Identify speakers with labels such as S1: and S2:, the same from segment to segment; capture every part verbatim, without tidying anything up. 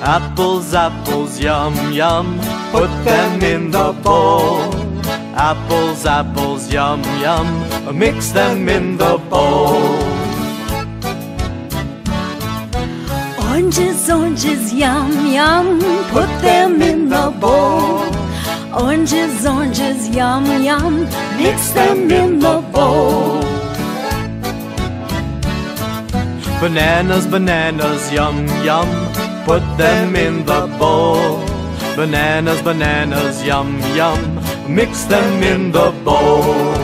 S1: Apples, apples, yum, yum, put them in the bowl. Apples, apples, yum, yum, mix them in the bowl.
S2: Oranges, oranges, yum, yum, put them in the bowl. Oranges, oranges, yum, yum, mix them in the bowl.
S1: Bananas, bananas, yum, yum, put them in the bowl. Bananas, bananas, yum, yum, mix them in the bowl.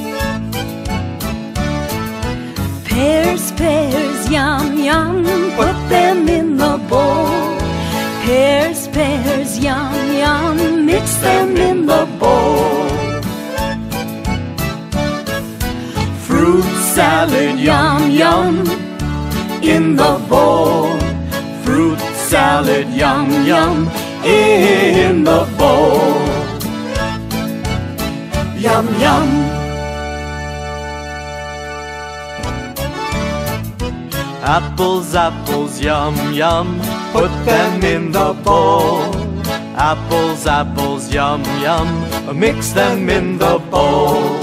S2: Pears, pears, yum, yum, put them in the bowl. Pears, pears, yum, yum, mix them in the bowl.
S1: Fruit salad, yum, yum, in the bowl. Fruit salad, yum, yum, in the bowl. Yum, yum. Apples, apples, yum, yum, put them in the bowl. Apples, apples, yum, yum, mix them in the bowl.